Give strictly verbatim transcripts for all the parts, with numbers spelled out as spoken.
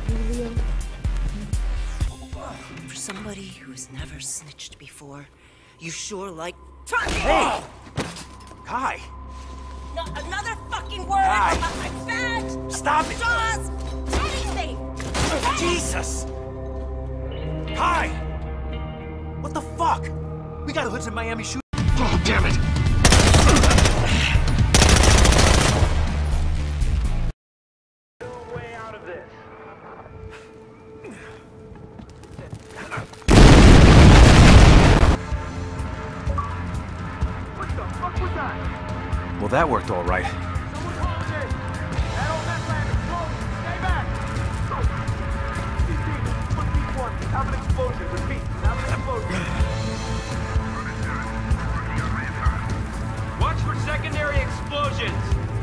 For somebody who's never snitched before, you sure like... Hey! Kai! Not another fucking word Kai. about my fat... Stop it! Jaws! Anything! Jesus! Kai! What the fuck? We got hoods in Miami shoot. Oh, damn it! No way out of this. What the fuck was that? Well, that worked all right. Someone call it in. That old meth lab is closed. Stay back. C C, put these ones. Have an explosion. Repeat. Have an explosion. Watch for secondary explosions.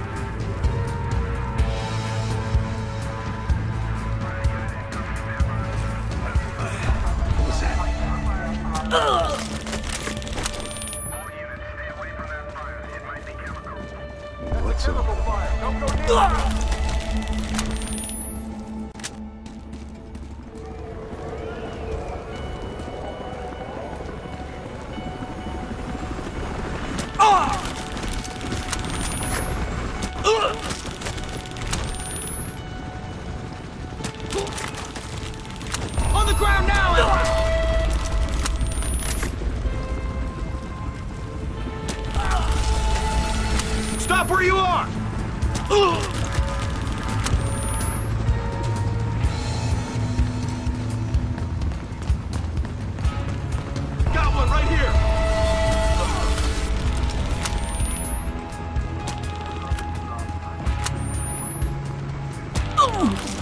What was that? Ugh. What's up? Fire. Don't go near. On the ground now! Stop where you are! Got one right here! Oh!